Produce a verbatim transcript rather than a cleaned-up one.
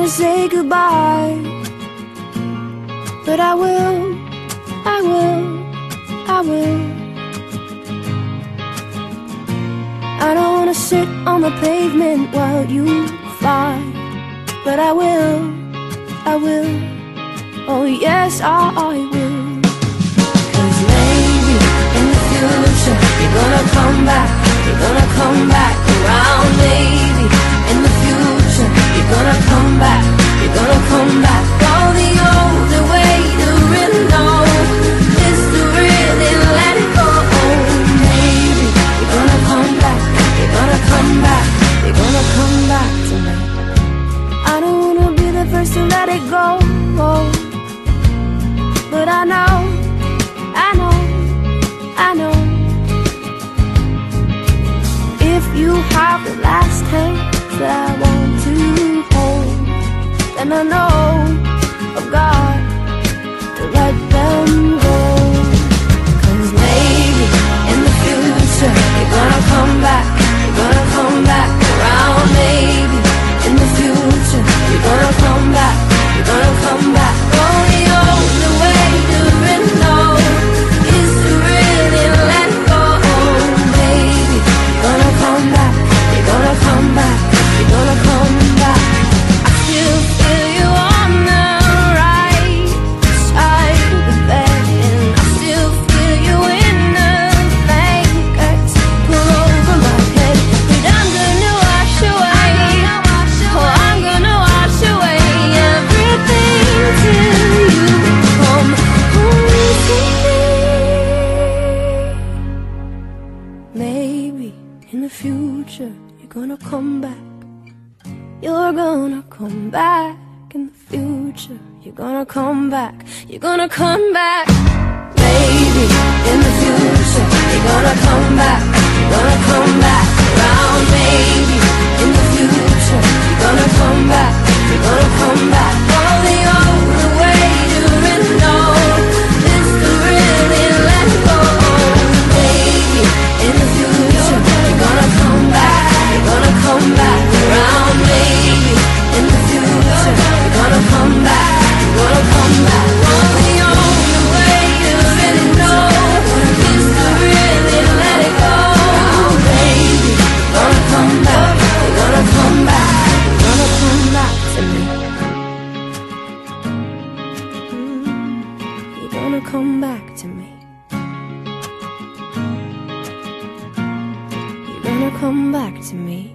wanna say goodbye, but I will, I will, I will. I don't wanna sit on the pavement while you fly, but I will, I will, oh yes, I, I will. Cause maybe in the future you're gonna come back, you're gonna come back around. Maybe in the future you're gonna come back, you're gonna come back. Oh, the only way to really know is to really let it go. Maybe you're gonna come back, you're gonna come back, you're gonna come back to me. I don't wanna be the first to let it go, but I know, I know, I know, if you have the last hand that I want to hold, then I know I've got to let them go. Cause maybe in the future you're gonna come back, you're gonna come back around. Maybe in the future you're gonna come back, you're gonna come back. Oh, the only way to really know is to really let go. Maybe you're gonna come back, you're gonna come back, you're gonna come back. I still feel you on the right side of the bed, and I still feel you in the blankets pull over my head. But I'm gonna wash away, oh, I'm gonna wash away everything till you come home to me. Maybe in the future you're gonna come back, you're gonna come back in the future. You're gonna come back, you're gonna come back. Maybe in the future you're gonna come back, you're gonna come back around. Maybe in the future you're gonna come back, you're gonna come back. Oh, the only way to really know is to really let go. Maybe in the future you're gonna come back, you're gonna come back around. Maybe in the future you're gonna come back, you're gonna come back. Oh, the only way to really know is to really let it go. Baby, you're gonna come back, you're gonna come back, you're gonna come back to me. Mm, you're gonna come back to me. You're gonna come back to me.